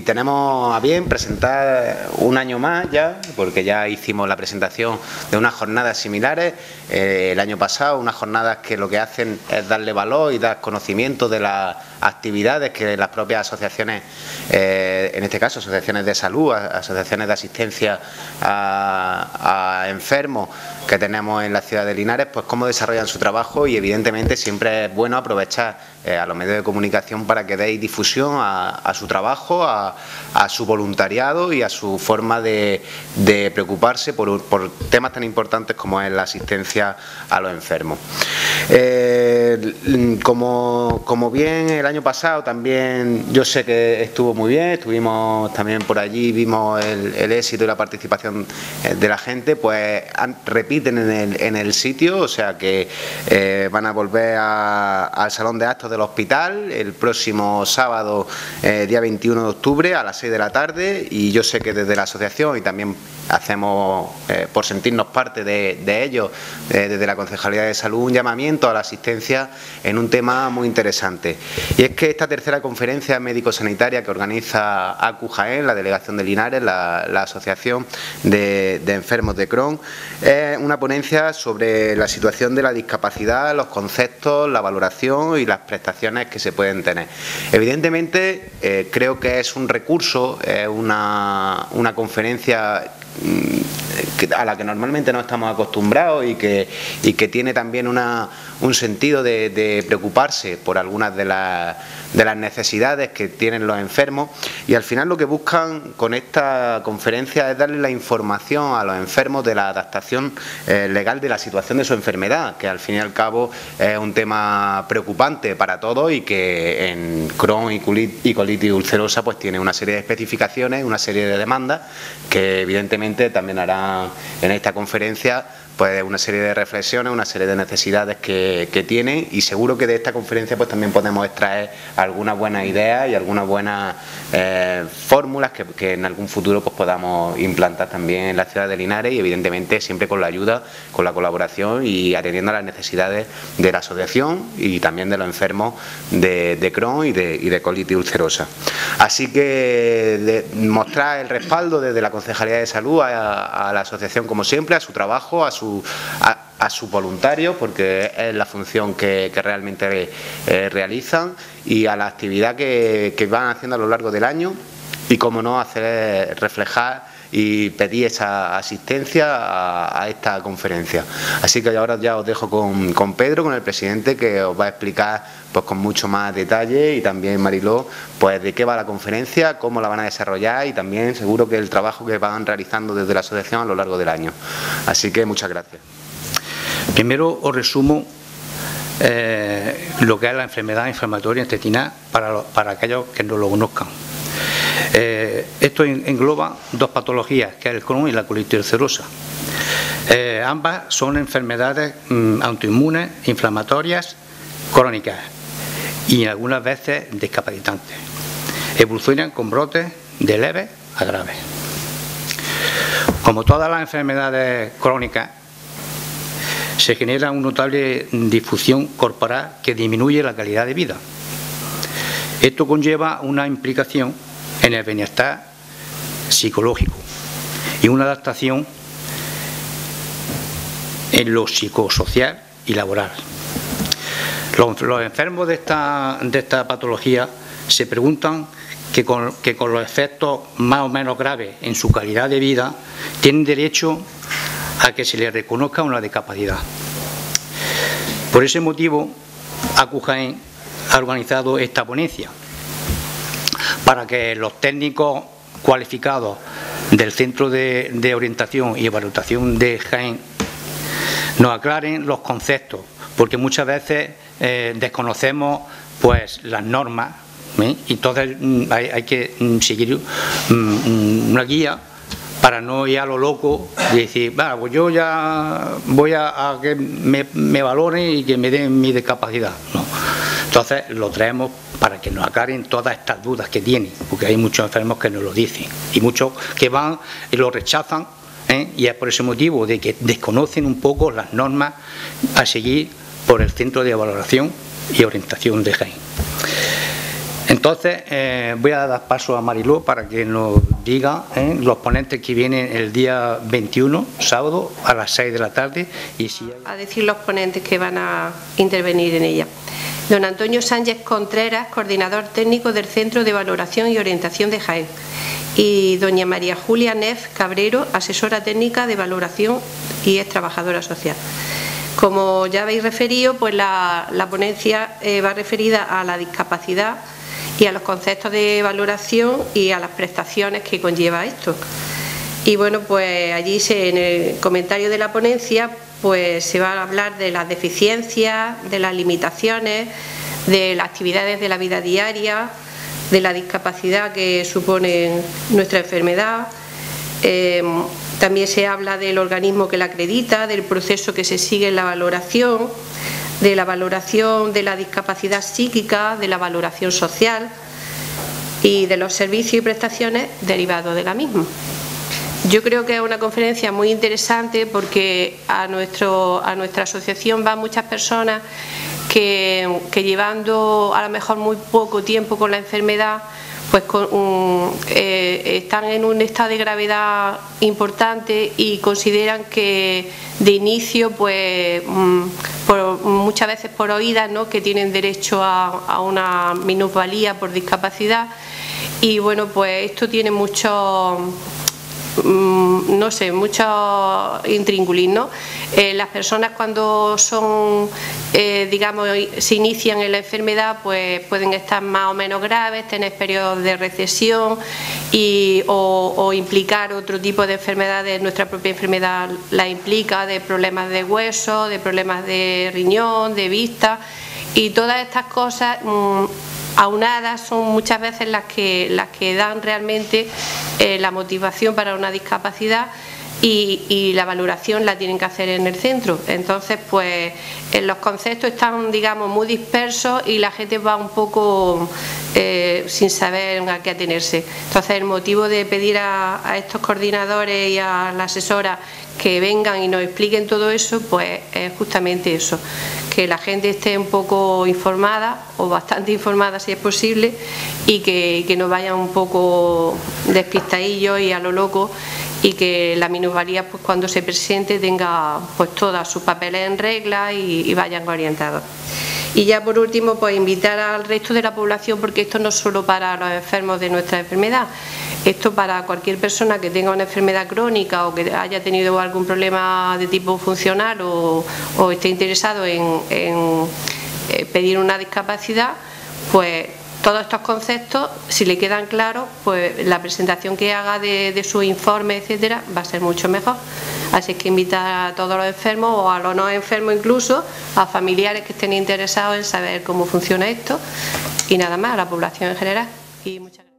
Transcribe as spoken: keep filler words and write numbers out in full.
tenemos a bien presentar un año más ya, porque ya hicimos la presentación de unas jornadas similares eh, el año pasado, unas jornadas que lo que hacen es darle valor y dar conocimiento de las actividades que las propias asociaciones, eh, en este caso asociaciones de salud, asociaciones de asistencia a, a enfermos que tenemos en la ciudad de Linares, pues cómo desarrollan su trabajo, y evidentemente siempre es bueno aprovechar eh, a los medios de comunicación para que deis difusión a, a su trabajo, a, a su voluntariado y a su forma de, de preocuparse por, por temas tan importantes como es la asistencia a los enfermos. Eh, como, como bien el año pasado también yo sé que estuvo muy bien, estuvimos también por allí, vimos el, el éxito y la participación de la gente, pues han, repiten en el, en el sitio, o sea que eh, van a volver a, al Salón de Actos del Hospital el próximo sábado, eh, día veintiuno de octubre a las seis de la tarde, y yo sé que desde la asociación y también hacemos, eh, por sentirnos parte de, de ello, eh, desde la Concejalía de Salud, un llamamiento a la asistencia en un tema muy interesante. Y es que esta tercera conferencia médico-sanitaria que organiza A C U Jaén, la Delegación de Linares, la, la Asociación de, de Enfermos de Crohn, es una ponencia sobre la situación de la discapacidad, los conceptos, la valoración y las prestaciones que se pueden tener. Evidentemente, eh, creo que es un recurso, es una, una conferencia a la que normalmente no estamos acostumbrados y que, y que tiene también una, un sentido de, de preocuparse por algunas de las, de las necesidades que tienen los enfermos, y al final lo que buscan con esta conferencia es darle la información a los enfermos de la adaptación eh, legal de la situación de su enfermedad, que al fin y al cabo es un tema preocupante para todos y que en Crohn y colitis, y colitis ulcerosa pues tiene una serie de especificaciones, una serie de demandas que evidentemente también harán en esta conferencia pues una serie de reflexiones, una serie de necesidades que, que tienen, y seguro que de esta conferencia pues también podemos extraer algunas buenas ideas y algunas buenas eh, fórmulas que, que en algún futuro pues podamos implantar también en la ciudad de Linares, y evidentemente siempre con la ayuda, con la colaboración y atendiendo a las necesidades de la asociación y también de los enfermos de, de Crohn y de, y de colitis ulcerosa. Así que de, mostrar el respaldo desde la Concejalía de Salud a, a la asociación, como siempre, a su trabajo, a su A, a sus voluntarios, porque es la función que, que realmente eh, realizan, y a la actividad que, que van haciendo a lo largo del año, y como no, hacer reflejar y pedir esa asistencia a, a esta conferencia. Así que ahora ya os dejo con, con Pedro, con el presidente, que os va a explicar pues con mucho más detalle, y también Mariló, pues de qué va la conferencia, cómo la van a desarrollar, y también seguro que el trabajo que van realizando desde la asociación a lo largo del año. Así que muchas gracias. Primero os resumo eh, lo que es la enfermedad inflamatoria intestinal para, los, para aquellos que no lo conozcan. Eh, esto engloba dos patologías, que es el Crohn y la colitis ulcerosa. Eh, ambas son enfermedades mm, autoinmunes, inflamatorias, crónicas y algunas veces discapacitantes. Evolucionan con brotes de leves a graves. Como todas las enfermedades crónicas, se genera una notable difusión corporal que disminuye la calidad de vida. Esto conlleva una implicación en el bienestar psicológico y una adaptación en lo psicosocial y laboral. Los, los enfermos de esta, de esta patología se preguntan que con, que con los efectos más o menos graves en su calidad de vida tienen derecho a que se les reconozca una discapacidad. Por ese motivo, A C U Jaén ha organizado esta ponencia para que los técnicos cualificados del Centro de, de Orientación y Evaluación de Jaén nos aclaren los conceptos, porque muchas veces eh, desconocemos pues las normas, ¿eh? Y entonces mm, hay, hay que mm, seguir mm, una guía para no ir a lo loco y decir, bueno, pues yo ya voy a, a que me, me valoren y que me den mi discapacidad. No. Entonces lo traemos para que nos aclaren todas estas dudas que tienen, porque hay muchos enfermos que nos lo dicen y muchos que van y lo rechazan, ¿eh? Y es por ese motivo de que desconocen un poco las normas a seguir por el Centro de Valoración y Orientación de Jaén. Entonces, Entonces, eh, voy a dar paso a Mariló para que nos diga eh, los ponentes que vienen el día veintiuno, sábado, a las seis de la tarde. Y si hay... A decir los ponentes que van a intervenir en ella. Don Antonio Sánchez Contreras, coordinador técnico del Centro de Valoración y Orientación de Jaén. Y doña María Julia Neff Cabrero, asesora técnica de valoración y es trabajadora social. Como ya habéis referido, pues la, la ponencia eh, va referida a la discapacidad y a los conceptos de valoración y a las prestaciones que conlleva esto. Y bueno, pues allí se, en el comentario de la ponencia pues se va a hablar de las deficiencias, de las limitaciones, de las actividades de la vida diaria, de la discapacidad que supone nuestra enfermedad. Eh, también se habla del organismo que la acredita, del proceso que se sigue en la valoración, de la valoración de la discapacidad psíquica, de la valoración social y de los servicios y prestaciones derivados de la misma. Yo creo que es una conferencia muy interesante porque a, nuestro, a nuestra asociación van muchas personas que, que llevando a lo mejor muy poco tiempo con la enfermedad, pues con un, eh, están en un estado de gravedad importante y consideran que de inicio, pues por, muchas veces por oídas, ¿no?, que tienen derecho a, a una minusvalía por discapacidad. Y bueno, pues esto tiene mucho, no sé, mucho intríngulis, ¿no? Eh, las personas cuando son, eh, digamos, se inician en la enfermedad, pues pueden estar más o menos graves, tener periodos de recesión y, o, o implicar otro tipo de enfermedades. Nuestra propia enfermedad la implica, de problemas de hueso, de problemas de riñón, de vista, y todas estas cosas mmm, aunadas son muchas veces las que, las que dan realmente eh, la motivación para una discapacidad y, y la valoración la tienen que hacer en el centro. Entonces, pues los conceptos están, digamos, muy dispersos y la gente va un poco eh, sin saber a qué atenerse. Entonces, el motivo de pedir a, a estos coordinadores y a la asesora que vengan y nos expliquen todo eso, pues es justamente eso, que la gente esté un poco informada o bastante informada si es posible y que, que no vayan un poco despistadillos y a lo loco, y que la minusvalía, pues cuando se presente, tenga pues todos sus papeles en regla y, y vayan orientados. Y ya por último, pues invitar al resto de la población, porque esto no es solo para los enfermos de nuestra enfermedad, esto para cualquier persona que tenga una enfermedad crónica o que haya tenido algún problema de tipo funcional o, o esté interesado en, en eh, pedir una discapacidad, pues todos estos conceptos, si le quedan claros, pues la presentación que haga de, de su informe, etcétera, va a ser mucho mejor. Así que invitar a todos los enfermos o a los no enfermos incluso, a familiares que estén interesados en saber cómo funciona esto y nada más, a la población en general. Y muchas gracias.